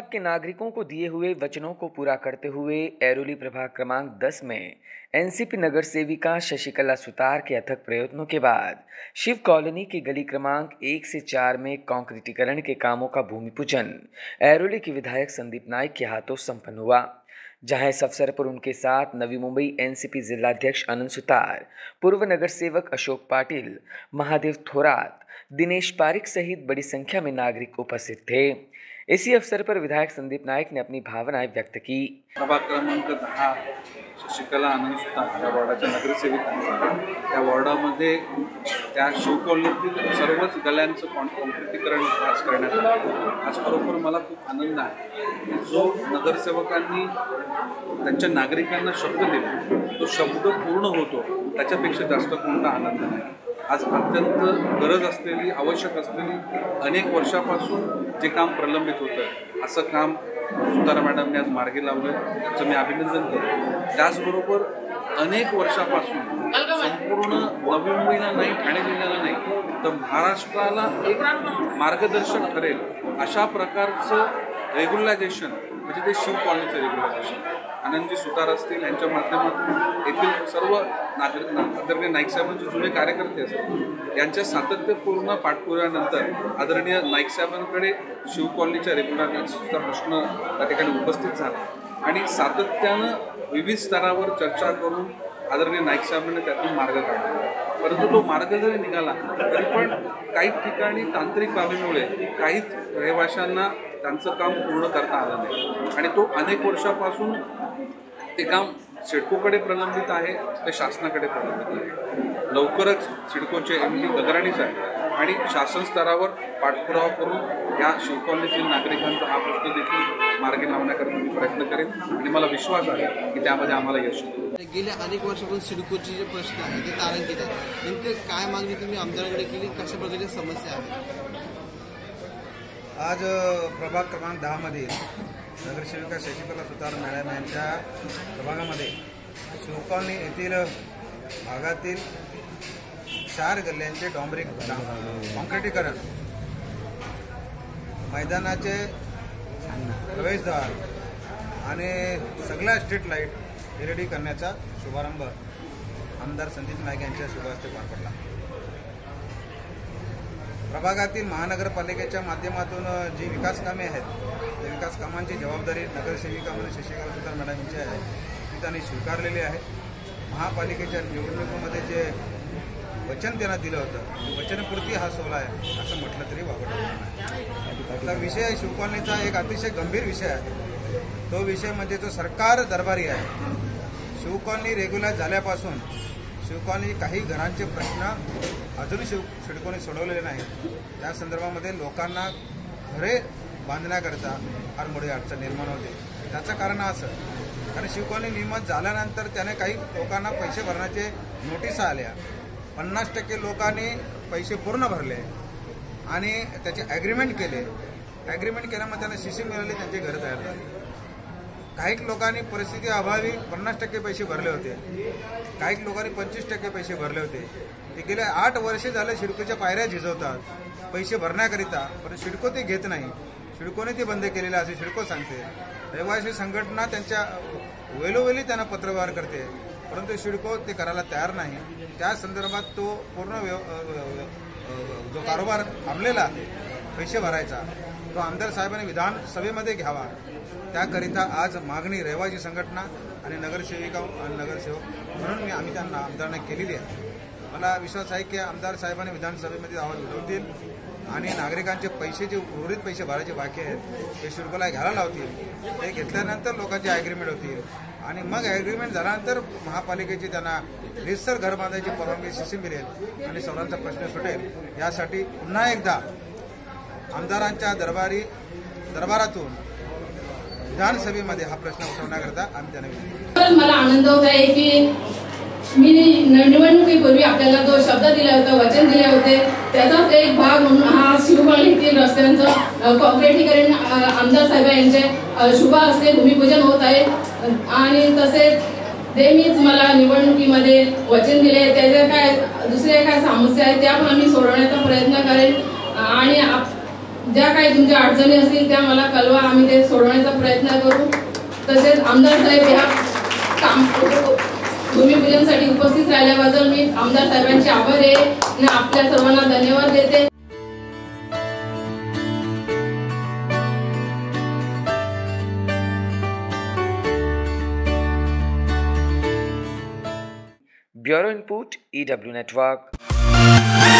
विभाग के नागरिकों को दिए हुए वचनों को पूरा करते हुए ऐरोली प्रभाग क्रमांक 10 में एनसीपी नगर सेविका शशिकला सुतार के अथक प्रयत्नों के बाद शिव कॉलोनी की गली क्रमांक 1 से 4 में कंक्रीटीकरण के कामों का भूमि पूजन ऐरोली के विधायक संदीप नाइक के हाथों संपन्न हुआ, जहां इस अवसर पर उनके साथ नवी मुंबई एनसीपी जिलाध्यक्ष अनंत सुतार, पूर्व नगर सेवक अशोक पाटिल, महादेव थोरात, दिनेश पारिक सहित बड़ी संख्या में नागरिक उपस्थित थे। इसी अवसर पर विधायक संदीप नाइक ने अपनी भावनाएं व्यक्त की। प्रभाग क्रमांक 10 शशिकला अनंत सुतार या वॉर्डाच्या नगरसेविका, या वॉर्डामध्ये त्या शिव कॉलनीतील सर्वच गल्ल्यांचं कॉन्क्रीटीकरण आज करण्यात आलं। आज खरोखर मला खूप आनंद आहे। जो नगरसेवकांनी त्यांच्या नागरिकांना शब्द दिला तो शब्द पूर्ण होतो, त्याच्यापेक्षा जास्त कोणता आनंद नाही। आज अत्यंत गरज असलेली, आवश्यक असलेली, अनेक वर्षापासून जे काम प्रलंबित होतं असं काम सुतार मॅडमने आज मार्गी लावलं, त्याचं मी अभिनंदन करतो। त्याचबरोबर अनेक वर्षापासून संपूर्ण नवी मुंबईला नाही, ठाणे जिल्ह्याला नाही तर महाराष्ट्राला एक मार्गदर्शक ठरेल अशा प्रकारचं रेग्युलरायझेशन म्हणजे ते शिव कॉलनीचं रेग्युलरायझेशन आनंदजी सुतार असतील यांच्या माध्यमातून येथील सर्व नागरिक आदरणीय नाईक साहेबांचे जुने कार्यकर्ते असतील यांच्या सातत्यपूर्ण पाठपुराव्यानंतर आदरणीय नाईक साहेबांकडे शिव कॉलनीच्या रेग्युलरायझेशनचा प्रश्न त्या ठिकाणी उपस्थित झाला आणि सातत्यानं विविध स्तरावर चर्चा करून आदरणीय नाईक साहेबांनी त्यातून मार्ग काढला। परंतु तो मार्ग जरी निघाला तरी पण काही ठिकाणी तांत्रिक बाबीमुळे काही रहिवाशांना त्यांचं काम पूर्ण करता आलं नाही आणि तो अनेक वर्षापासून ते काम सिडकोकडे प्रलंबित आहे, ते शासनाकडे प्रलंबित आहे। लवकरच सिडकोचे एमडी गगराणी साहेब आणि शासन स्तरावर पाठपुरावा करून या शिव कॉलनीतील नागरिकांचा हा प्रश्न देखील मार्गी लावण्याकरता मी प्रयत्न करेन आणि मला विश्वास आहे की त्यामध्ये आम्हाला यश मिळेल। गेल्या अनेक वर्षापासून सिडकोचे जे प्रश्न आहेत ते तारांकित आहेत, नेमके काय मागणी तुम्ही आमदारांकडे केली, कशा प्रकारच्या समस्या आहेत? आज प्रभाग क्रमांक 10 मधील नगरसेविका शशिकला सुतार मॅडम यांच्या प्रभागामध्ये शिव कॉलनी येथील भागातील 4 गल्ल्यांचे कॉन्क्रीटीकरण, मैदानाचे प्रवेशद्वार आणि सगळ्या स्ट्रीट लाईट LED करण्याचा शुभारंभ आमदार संदीप नाईक यांच्या शुभहस्ते पार पडला। प्रभागातील महानगरपालिकेच्या माध्यमातून जी विकास कामे आहेत त्या विकास कामांची जबाबदारी नगरसेविका म्हणून शशिकला सुतार मॅडम यांची आहे, ती त्यांनी स्वीकारलेली आहे। महापालिकेच्या निवडणुकीमध्ये जे वचन त्यांना दिलं होतं वचनपूर्ती हा सोहळा आहे असं म्हटलं तरी वावगं नाही। तर विषय शिव कॉलनीचा एक अतिशय गंभीर विषय आहे। तो विषय म्हणजे जो सरकार दरबारी आहे। शिव कॉलनी रेग्युलर झाल्यापासून शिव कॉलनी काही घरांचे प्रश्न अजूनही सिडकोने सोडवलेले नाहीत। त्या संदर्भामध्ये लोकांना घरे बांधण्याकरता फार मोठी अडचण निर्माण होते। त्याचं कारण असं, कारण शिव कॉलनी नियमित झाल्यानंतर त्याने काही लोकांना पैसे भरण्याचे नोटिसा आल्या, 50% लोकांनी पैसे पूर्ण भरले आणि त्याचे ॲग्रीमेंट केले। ॲग्रीमेंट केल्यामुळे त्यांना CC मिळाली, त्यांचे घरं तयार झाले। काही लोकांनी परिस्थिती अभावी 50% पैसे भरले होते, काही लोकांनी 25% पैसे भरले होते। ते गेले 8 वर्षे झाले सिडकोच्या पायऱ्या झिजवतात पैसे भरण्याकरिता, पण सिडको ते घेत नाही। सिडकोने ते बंद केलेले असे सिडको सांगते। रहिवासी संघटना त्यांच्या वेळोवेळी त्यांना पत्रव्यवहार करते, परंतु सिडको ते करायला तयार नाही। त्या संदर्भात तो पूर्ण जो कारभार थांबलेला आहे पैसे भरायचा तो आमदार साहेबांनी विधानसभेमध्ये घ्यावा। त्याकरिता आज मागणी रहिवासी संघटना आणि नगरसेविका आणि नगरसेवक म्हणून आम्ही त्यांना आमदारांना केलेली आहे। मला विश्वास आहे की आमदार साहेबांनी विधानसभेमध्ये आवाज उठवतील आणि नागरिकांचे पैसे जे उर्वरित पैसे भरायचे बाकी आहेत ते सिडकोला घ्यायला लावतील। ते घेतल्यानंतर लोकांचे ॲग्रीमेंट होतील आणि मग ॲग्रीमेंट झाल्यानंतर महापालिकेची त्यांना रीतसर घर बांधायची परवानगी CC मिळेल आणि सर्वांचा प्रश्न सुटेल। यासाठी पुन्हा एकदा आमदारांच्या दरबारातून विधानसभेमध्ये हा प्रश्न उठवण्याकरता आम्ही त्यांना मला आनंद होत आहे की मी निवडणुकीपूर्वी आपल्याला जो शब्द दिला होता, वचन दिले होते, त्याचाच एक भाग म्हणून हा शिव कॉलनीतील रस्त्यांचं कॉन्क्रीटीकरण आमदार साहेब यांचे शुभ हस्ते भूमिपूजन होत आहे आणि तसेच ते मीच मला निवडणुकीमध्ये वचन दिले, त्याच्या काय दुसऱ्या काय समस्या आहेत त्या पण आम्ही सोडवण्याचा प्रयत्न करेन आणि ज्या काही तुमच्या अडचणी असतील त्या मला कळवा, आम्ही ते सोडवण्याचा प्रयत्न करू. तसेच आमदार साहेब ह्या काम भूमिपूजनसाठी उपस्थित राहिल्याबद्दल मी आमदार साहेबांचे आभारी आहे आणि आपल्या सर्वांना धन्यवाद देते. Bureau input EW network.